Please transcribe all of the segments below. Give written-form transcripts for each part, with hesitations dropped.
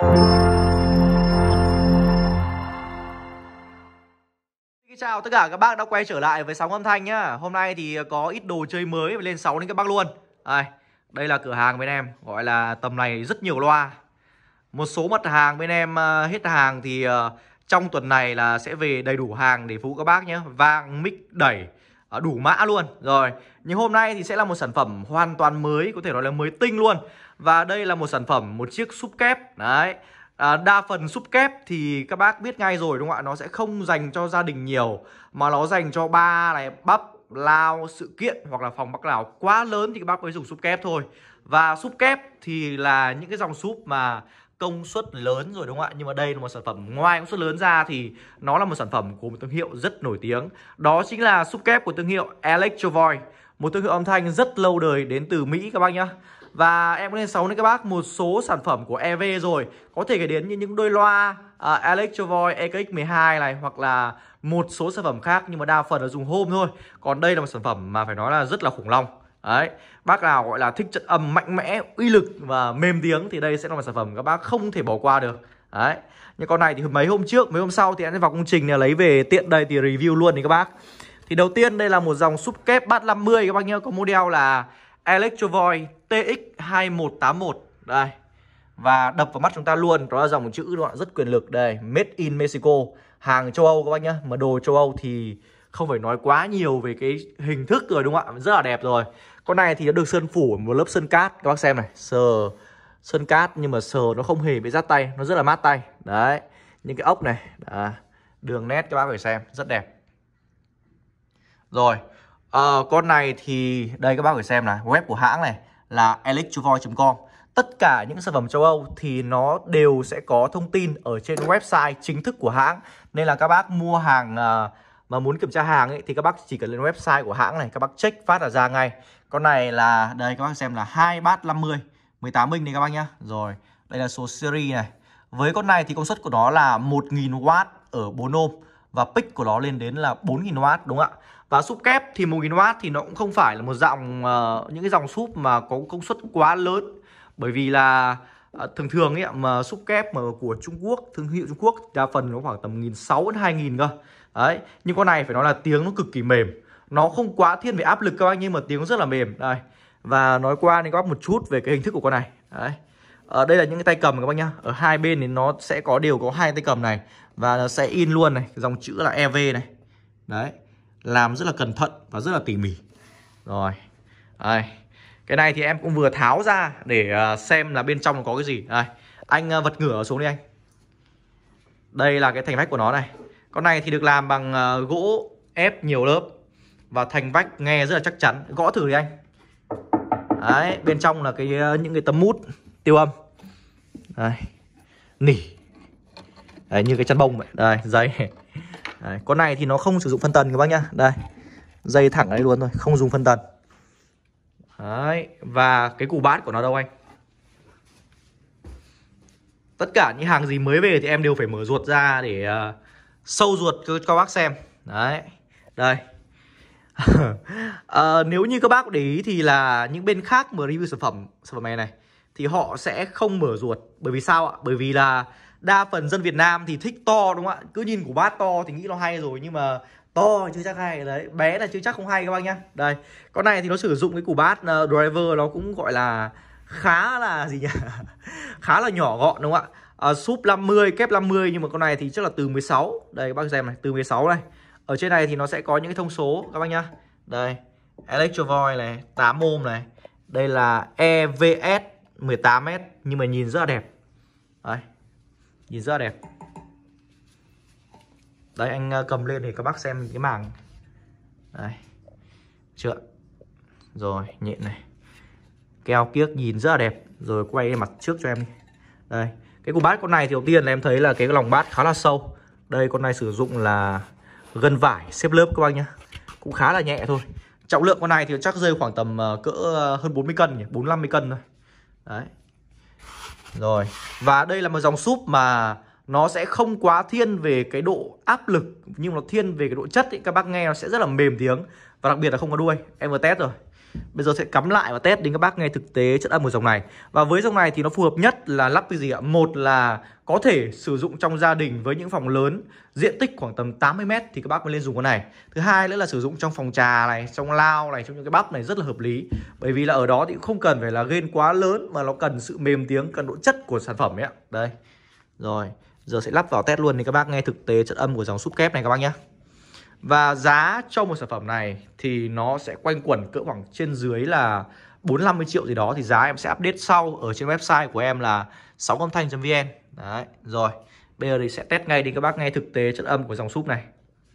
Chào tất cả các bác đã quay trở lại với Sóng Âm Thanh nhá. Hôm nay thì có ít đồ chơi mới và lên sóng đến các bác luôn. Đây là cửa hàng bên em, gọi là tầm này rất nhiều loa. Một số mặt hàng bên em hết hàng thì trong tuần này là sẽ về đầy đủ hàng để phục vụ các bác nhé. Vang, mic, đẩy, đủ mã luôn. Rồi, nhưng hôm nay thì sẽ là một sản phẩm hoàn toàn mới, có thể nói là mới tinh luôn. Và đây là một sản phẩm, một chiếc súp kép. Đấy. Đa phần súp kép thì các bác biết ngay rồi đúng không ạ? Nó sẽ không dành cho gia đình nhiều, mà nó dành cho ba này, bắp, lao, sự kiện hoặc là phòng bác nào quá lớn thì các bác mới dùng súp kép thôi. Và súp kép thì là những cái dòng súp mà công suất lớn rồi đúng không ạ? Nhưng mà đây là một sản phẩm ngoài công suất lớn ra thì nó là một sản phẩm của một thương hiệu rất nổi tiếng. Đó chính là súp kép của thương hiệu Electro Voice, một thương hiệu âm thanh rất lâu đời đến từ Mỹ các bác nhá. Và em có lên sóng đến các bác một số sản phẩm của EV rồi. Có thể kể đến như những đôi loa Electro Voice EKX12 này, hoặc là một số sản phẩm khác, nhưng mà đa phần là dùng home thôi. Còn đây là một sản phẩm mà phải nói là rất là khủng long. Đấy, bác nào gọi là thích chất âm mạnh mẽ, uy lực và mềm tiếng thì đây sẽ là một sản phẩm các bác không thể bỏ qua được. Đấy, nhưng con này thì mấy hôm trước, mấy hôm sau thì em sẽ vào công trình này lấy về tiện đây thì review luôn thì các bác. Thì đầu tiên đây là một dòng súp kép Bass 50 các bác nhớ, có model là Electro Voice TX2181. Đây. Và đập vào mắt chúng ta luôn, đó là dòng chữ đó, rất quyền lực đây, Made in Mexico, hàng châu Âu các bác nhá. Mà đồ châu Âu thì không phải nói quá nhiều về cái hình thức rồi đúng không ạ? Rất là đẹp rồi. Con này thì nó được sơn phủ một lớp sơn cát, các bác xem này, sờ sơn cát nhưng mà sờ nó không hề bị rát tay, nó rất là mát tay. Đấy, những cái ốc này, đường nét các bác phải xem, rất đẹp. Rồi, con này thì đây các bác phải xem này, web của hãng này là electrovoice.com. Tất cả những sản phẩm châu Âu thì nó đều sẽ có thông tin ở trên website chính thức của hãng. Nên là các bác mua hàng mà muốn kiểm tra hàng ấy, thì các bác chỉ cần lên website của hãng này, các bác check phát là ra ngay. Con này là, đây các bác xem là 2 Bass 50 18 inch này các bác nhá. Rồi, đây là số series này. Với con này thì công suất của nó là 1000W ở 4 ohm. Và pic của nó lên đến là 4000W đúng không ạ? Và súp kép thì 1000W thì nó cũng không phải là một dòng những cái dòng súp mà có công suất quá lớn. Bởi vì là thường thường ấy mà súp kép mà của Trung Quốc, thương hiệu Trung Quốc, đa phần nó khoảng tầm 1600 đến 2000 cơ. Đấy, nhưng con này phải nói là tiếng nó cực kỳ mềm. Nó không quá thiên về áp lực các bác, nhưng mà tiếng nó rất là mềm. Đây. Và nói qua thì các bác một chút về cái hình thức của con này. Đấy. Đây là những cái tay cầm các bác nhá. Ở hai bên thì nó sẽ đều có hai tay cầm này. Và nó sẽ in luôn này, dòng chữ là EV này. Đấy. Làm rất là cẩn thận và rất là tỉ mỉ. Rồi. Đây. Cái này thì em cũng vừa tháo ra để xem là bên trong nó có cái gì. Đây. Anh vật ngửa xuống đi anh. Đây là cái thành vách của nó này. Con này thì được làm bằng gỗ ép nhiều lớp. Và thành vách nghe rất là chắc chắn. Gõ thử đi anh. Đấy. Bên trong là những cái tấm mút tiêu âm. Đây. Nỉ. Đấy, như cái chăn bông vậy. Đây, dây. Đấy, con này thì nó không sử dụng phân tần các bác nhá. Đây. Dây thẳng ở đây luôn thôi, không dùng phân tần. Đấy, và cái củ bát của nó đâu anh? Tất cả những hàng gì mới về thì em đều phải mở ruột ra để sâu ruột cho các bác xem. Đấy. Đây. Nếu như các bác để ý thì là những bên khác mà review sản phẩm này thì họ sẽ không mở ruột. Bởi vì sao ạ? Bởi vì là đa phần dân Việt Nam thì thích to đúng không ạ? Cứ nhìn củ bát to thì nghĩ nó hay rồi, nhưng mà to chưa chắc hay. Đấy, bé là chưa chắc không hay các bác nhá. Đây, con này thì nó sử dụng cái củ bát driver nó cũng gọi là khá là gì nhỉ? Khá là nhỏ gọn đúng không ạ? Súp 50, kép 50, nhưng mà con này thì chắc là từ 16. Đây các bác xem này, từ 16 này. Ở trên này thì nó sẽ có những cái thông số các bác nhá. Đây, Electro Voice này, 8 ohm này. Đây là EVS 18S, nhưng mà nhìn rất là đẹp. Đấy. Nhìn rất là đẹp. Đấy, anh cầm lên để các bác xem cái màng. Đây. Chưa. Rồi, nhện này. Keo kiếc nhìn rất là đẹp. Rồi quay mặt trước cho em đi. Đây. Cái củ bát con này thì đầu tiên là em thấy là cái lòng bát khá là sâu. Đây, con này sử dụng là gân vải xếp lớp các bác nhá. Cũng khá là nhẹ thôi. Trọng lượng con này thì chắc rơi khoảng tầm cỡ hơn 40 cân nhỉ, 40-50 cân thôi. Đấy. Rồi. Và đây là một dòng súp mà nó sẽ không quá thiên về cái độ áp lực, nhưng nó thiên về cái độ chất ấy. Các bác nghe nó sẽ rất là mềm tiếng. Và đặc biệt là không có đuôi. Em vừa test rồi. Bây giờ sẽ cắm lại và test đến các bác nghe thực tế chất âm của dòng này. Và với dòng này thì nó phù hợp nhất là lắp cái gì ạ? Một là có thể sử dụng trong gia đình với những phòng lớn, diện tích khoảng tầm 80m thì các bác mới lên dùng con này. Thứ hai nữa là sử dụng trong phòng trà này, trong lao này, trong những cái bắp này rất là hợp lý. Bởi vì là ở đó thì cũng không cần phải là gain quá lớn mà nó cần sự mềm tiếng, cần độ chất của sản phẩm ấy ạ. Đây. Rồi, giờ sẽ lắp vào test luôn thì các bác nghe thực tế chất âm của dòng súp kép này các bác nhé. Và giá cho một sản phẩm này thì nó sẽ quanh quẩn cỡ khoảng trên dưới là 4-50 triệu gì đó. Thì giá em sẽ update sau ở trên website của em là sóng-âm-thanh.vn. Đấy, rồi bây giờ thì sẽ test ngay đi các bác nghe thực tế chất âm của dòng súp này.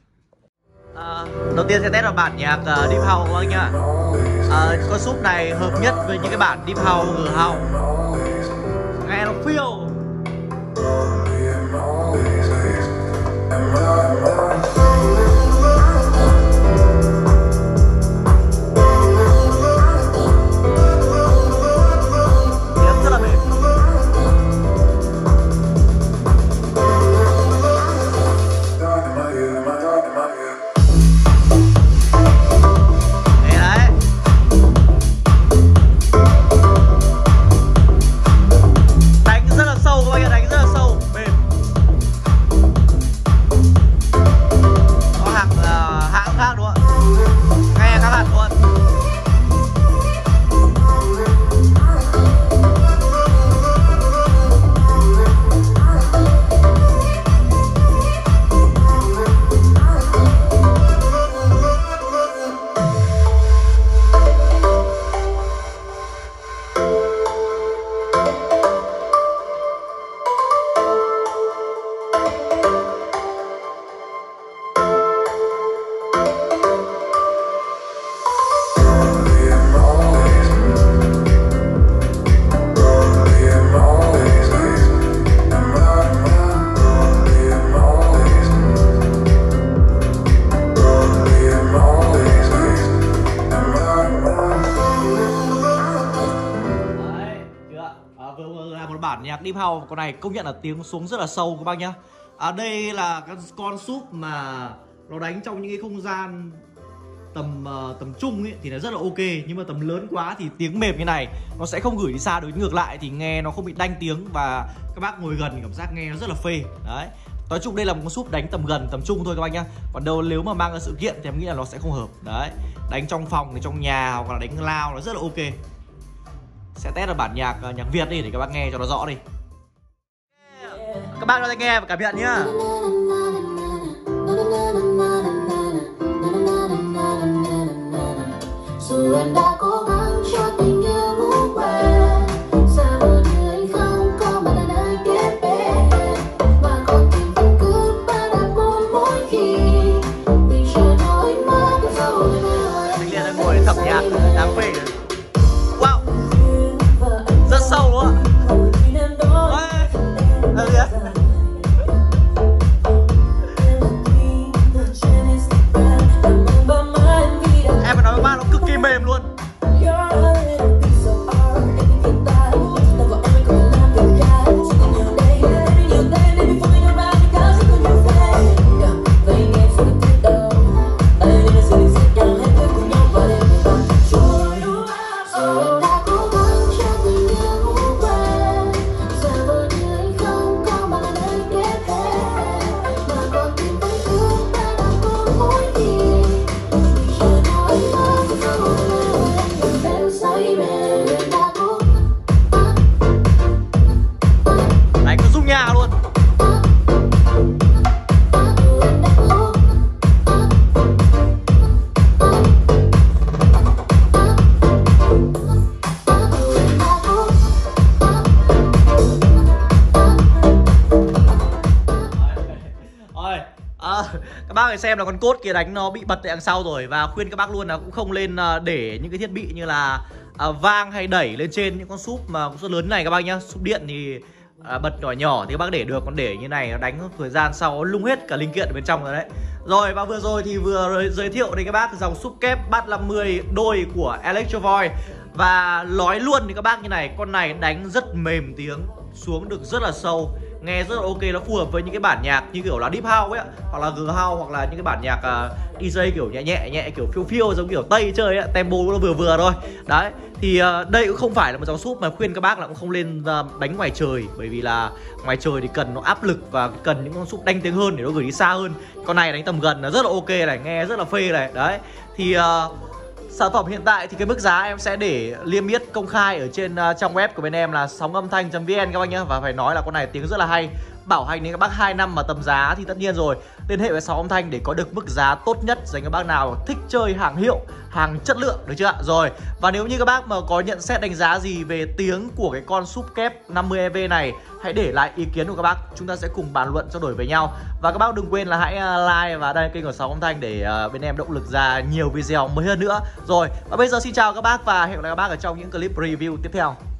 Đầu tiên sẽ test vào bản nhạc Deep House các bác nhá. Con súp này hợp nhất với những cái bản Deep House, G House. Nghe nó phiêu. Bản nhạc Deep House con này công nhận là tiếng xuống rất là sâu các bác nhá. Đây là con súp mà nó đánh trong những cái không gian tầm trung ấy thì nó rất là ok, nhưng mà tầm lớn quá thì tiếng mềm như này nó sẽ không gửi đi xa được, ngược lại thì nghe nó không bị đanh tiếng và các bác ngồi gần cảm giác nghe nó rất là phê. Đấy, nói chung đây là một con súp đánh tầm gần tầm trung thôi các bác nhá. Còn đâu nếu mà mang ra sự kiện thì em nghĩ là nó sẽ không hợp. Đấy, đánh trong phòng thì trong nhà hoặc là đánh lao nó rất là ok. Sẽ test là bản nhạc Việt đi để các bác nghe cho nó rõ đi. Các bác nói nghe và cảm nhận nhá. Dù em đã cố gắng cho tình yêu ngủ quên, sao người không có mà nơi kết bên, mà con tim vẫn cứ bắt đặt buồn mỗi khi tình trời nói mất rồi. Mình liền ngồi thập nhạc đáng phê. Wow, rất sâu luôn ạ. Em phải nói với ba nó cực kỳ mềm luôn. Các bác phải xem là con cốt kia đánh nó bị bật tại đằng sau rồi. Và khuyên các bác luôn là cũng không lên để những cái thiết bị như là vang hay đẩy lên trên những con súp mà con súp lớn này các bác nhá. Súp điện thì bật nhỏ nhỏ thì các bác để được, còn để như này nó đánh thời gian sau lung hết cả linh kiện ở bên trong rồi đấy. Rồi và vừa rồi thì vừa giới thiệu đến các bác dòng súp kép Bass 50 đôi của Electro Voice. Và nói luôn thì các bác như này, con này đánh rất mềm tiếng, xuống được rất là sâu. nghe rất là ok, nó phù hợp với những cái bản nhạc như kiểu là deep house ấy, hoặc là g house, hoặc là những cái bản nhạc DJ kiểu nhẹ nhẹ kiểu phiêu phiêu giống kiểu Tây chơi ấy, tempo nó vừa vừa thôi. Đấy, thì đây cũng không phải là một dòng súp mà khuyên các bác là cũng không lên đánh ngoài trời, bởi vì là ngoài trời thì cần nó áp lực và cần những con súp đanh tiếng hơn để nó gửi đi xa hơn. Con này đánh tầm gần là rất là ok này, nghe rất là phê này. Đấy, thì sản phẩm hiện tại thì cái mức giá em sẽ để liêm yết công khai ở trên trang web của bên em là sóng-âm-thanh.vn các bác nhá. Và phải nói là con này tiếng rất là hay, bảo hành đến các bác 2 năm mà tầm giá thì tất nhiên rồi. Liên hệ với Sóng Âm Thanh để có được mức giá tốt nhất dành cho bác nào thích chơi hàng hiệu, hàng chất lượng, được chưa? Rồi, và nếu như các bác mà có nhận xét đánh giá gì về tiếng của cái con súp kép 50 EV này, hãy để lại ý kiến của các bác, chúng ta sẽ cùng bàn luận trao đổi với nhau. Và các bác đừng quên là hãy like và đăng kênh của Sóng Âm Thanh để bên em động lực ra nhiều video mới hơn nữa. Rồi, và bây giờ xin chào các bác và hẹn gặp lại các bác ở trong những clip review tiếp theo.